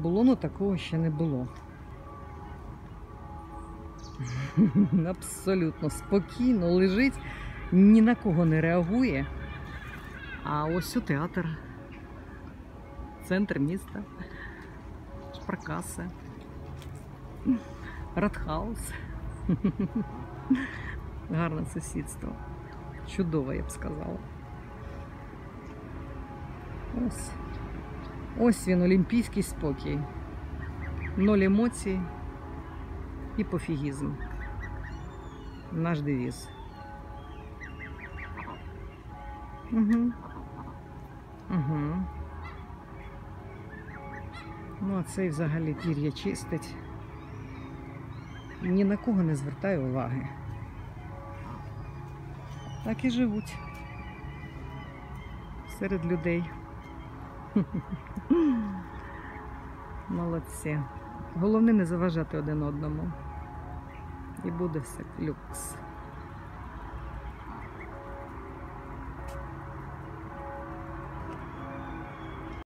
було, але такого ще не було. Абсолютно спокійно лежить, ні на кого не реагує. А ось у театр. Центр міста. Шпаркаса. Радхаус. Гарне сусідство. Чудове, я б сказала. Ось він, олімпійський спокій. 0 емоцій і пофігізм. Наш девіз. Угу. Ну, а цей взагалі пір'я чистить. Ні на кого не звертає уваги. Так і живуть. Серед людей. Молодці. Головне не заважати один одному. І буде все люкс.